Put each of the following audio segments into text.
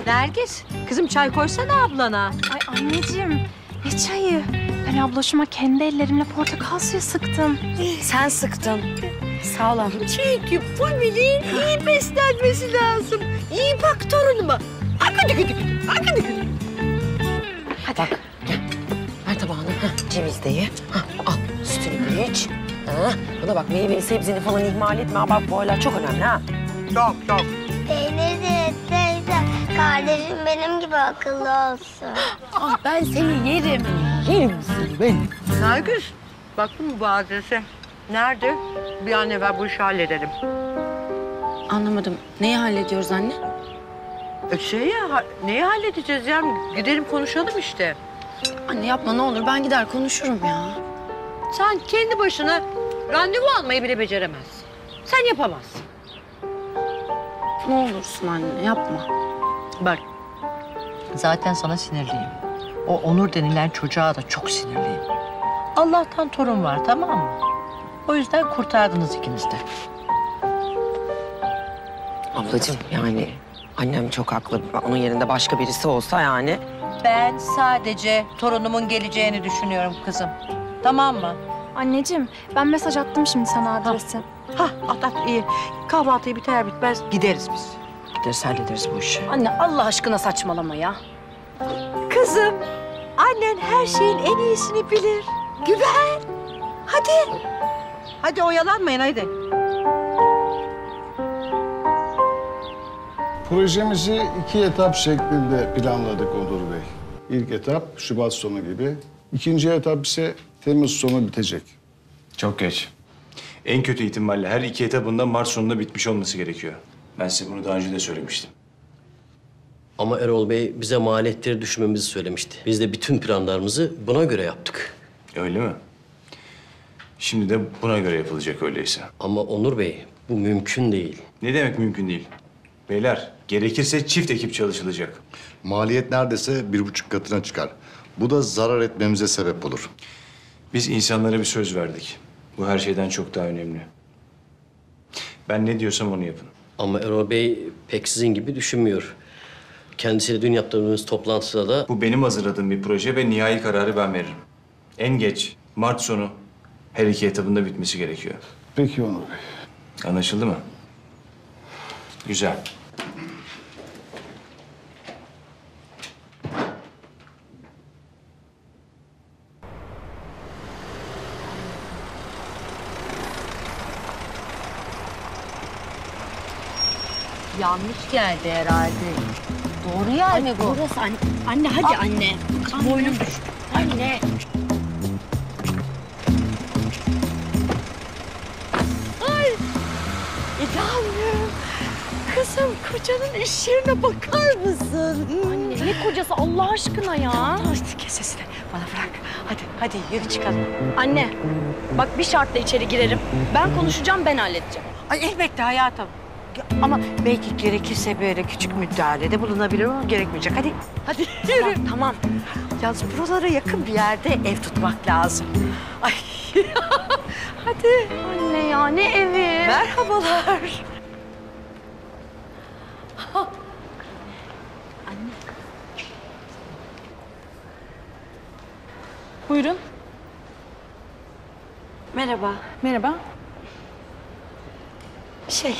Nergis, kızım çay koysana ablana. Ay anneciğim, ne çayı? Ben ablaşıma kendi ellerimle portakal suyu sıktım. Sen sıktın. Sağ olun. Çünkü Fulvi'nin iyi beslenmesi lazım. İyi bak torunuma. Akıdı. Hadi. Bak, gel. Ver tabağını. Ceviz de ye. Al, sütünü de iç. Bana bak, meyveni, sebzeni falan ihmal etme. Bak, bu olaylar çok önemli ha. Çok. Peynir teyze, kardeşim benim gibi akıllı olsun. Ben seni yerim. Yerim seni ben. Nergis, baktın mı bu adrese? Nerede? Bir an evvel bu işi halledelim. Anlamadım. Neyi hallediyoruz anne? Neyi halledeceğiz ya? Gidelim konuşalım işte. Anne yapma ne olur. Ben gider konuşurum ya. Sen kendi başına randevu almayı bile beceremezsin. Sen yapamazsın. Ne olursun anne yapma. Bak, zaten sana sinirliyim. O Onur denilen çocuğa da çok sinirliyim. Allah'tan torun var, tamam mı? O yüzden kurtardınız ikiniz de. Ablacığım yani annem çok haklı. Onun yerinde başka birisi olsa yani. Ben sadece torunumun geleceğini düşünüyorum kızım. Tamam mı? Anneciğim, ben mesaj attım şimdi sana adresi. At iyi. Kahvaltıyı biter bitmez gideriz biz. Gideriz hallederiz bu işi. Anne Allah aşkına saçmalama ya. Kızım, annen her şeyin en iyisini bilir. Güven. Hadi. Hadi oyalanmayın hadi. Projemizi 2 etap şeklinde planladık Onur Bey. İlk etap Şubat sonu gibi. İkinci etap ise Temmuz sonu bitecek. Çok geç. En kötü ihtimalle her iki etabında Mart sonunda bitmiş olması gerekiyor. Ben size bunu daha önce de söylemiştim. Ama Erol Bey bize maliyetleri düşürmemizi söylemişti. Biz de bütün planlarımızı buna göre yaptık. Öyle mi? Şimdi de buna göre yapılacak öyleyse. Ama Onur Bey bu mümkün değil. Ne demek mümkün değil? Beyler, gerekirse çift ekip çalışılacak. Maliyet neredeyse 1,5 katına çıkar. Bu da zarar etmemize sebep olur. Biz insanlara bir söz verdik. Bu her şeyden çok daha önemli. Ben ne diyorsam onu yapın. Ama Erol Bey pek sizin gibi düşünmüyor. Kendisiyle dün yaptığımız toplantıda da Bu benim hazırladığım bir proje ve nihai kararı ben veririm. En geç Mart sonu her iki etabında bitmesi gerekiyor. Peki Onur Bey. Anlaşıldı mı? Güzel. Yanlış geldi herhalde. Doğru yer mi bu? Burası anne. Anne hadi anne. Boynum düş. Anne. İnanmıyorum. Kızım, kocanın iş yerine bakar mısın? Anne ne kocası Allah aşkına ya. Hadi kes sesini. Bana bırak. Hadi yürü çıkalım. Anne bak bir şartla içeri girerim. Ben konuşacağım ben halledeceğim. Ay elbette hayatım. Ama belki gerekirse böyle küçük müdahalede bulunabilir ama gerekmeyecek. Hadi yürü. Tamam. Yalnız buralara yakın bir yerde ev tutmak lazım. Ay. Hadi. Anne ya ne evi? Merhabalar. Buyurun. Merhaba. Merhaba. Şey.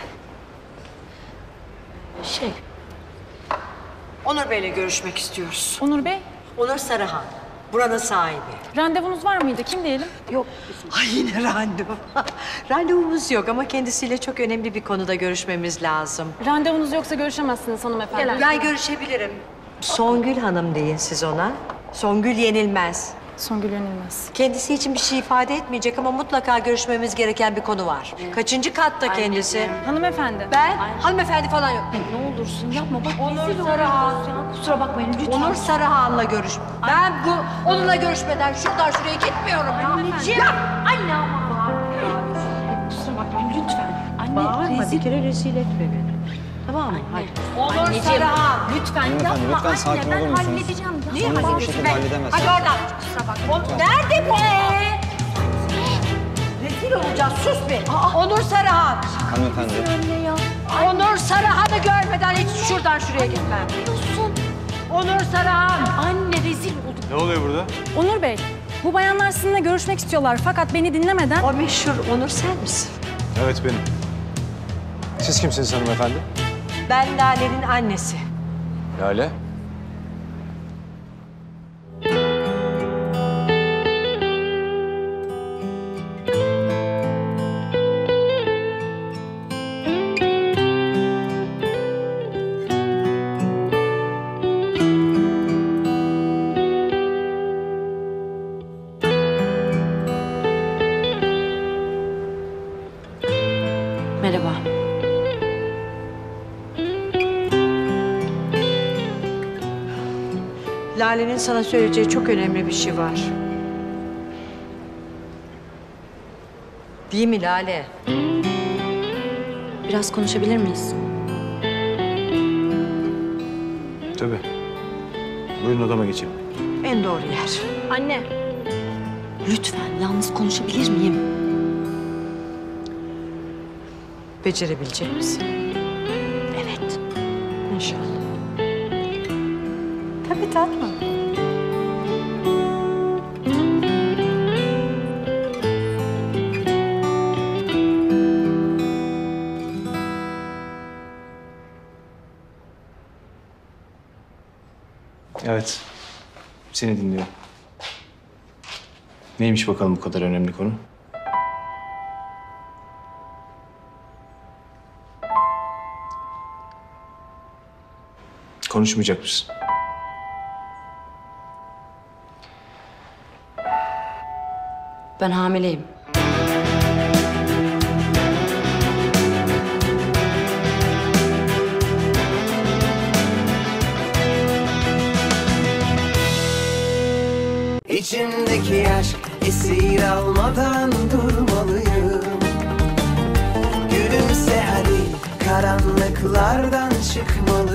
Onur Bey'le görüşmek istiyoruz. Onur Bey, Onur Sarıhan. Buranın sahibi. randevunuz var mıydı? Kim diyelim? Ay yine randevu. Randevumuz yok ama kendisiyle çok önemli bir konuda görüşmemiz lazım. Randevunuz yoksa görüşemezsiniz hanımefendi. Ben görüşebilirim. Songül Hanım deyin siz ona. Songül Yenilmez. Songül Yenilmez. Kendisi için bir şey ifade etmeyecek ama mutlaka görüşmemiz gereken bir konu var. Kaçıncı katta kendisi? Hanımefendi. Ben hanımefendi falan yok. Ne olursun yapma bak. Onur Sarıhan. Kusura bakmayın lütfen. Onur Sarıhan'la görüş. Ben onunla görüşmeden şuradan şuraya gitmiyorum ya. Anneciğim. Anne ama. Kusura bakmayın lütfen. Anne Bağırma bir kere rezil etme beni. Tamam mı? Hadi. Onur Anneciğim. Sarıhan. Lütfen yapma lütfen sakin anne. olur Ben musunuz? halledeceğim. Niye Sonra bu halledeceksin şekilde be? halledemezsin. Hadi oradan. Kusura bakma. Nerede bu? Rezil olacağız. Sus bir. Onur Sarıhan. Hanımefendi. Anne ya. Onur Sarıhan'ı görmeden hiç şuradan şuraya gitmem. Onur Sarıhan. Anne rezil olduk. Ne oluyor burada? Onur Bey, bu bayanlar sizinle görüşmek istiyorlar fakat beni dinlemeden... O meşhur Onur sen misin? Evet benim. Siz kimsiniz hanımefendi? Ben Lale'nin annesi. Lale. Merhaba. Lale'nin sana söyleyeceği çok önemli bir şey var. Değil mi Lale? Biraz konuşabilir miyiz? Tabii. Buyurun odama geçelim. En doğru yer. Anne, Lütfen yalnız konuşabilir miyim? Becerebilecek misin? Evet. İnşallah. tabii tatlım. Evet. Seni dinliyorum. Neymiş bakalım bu kadar önemli konu? Konuşmayacak mısın? Ben hamileyim. İçimdeki aşk esir almadan durmalıyım. Gülümse hadi karanlıklardan çıkmalı.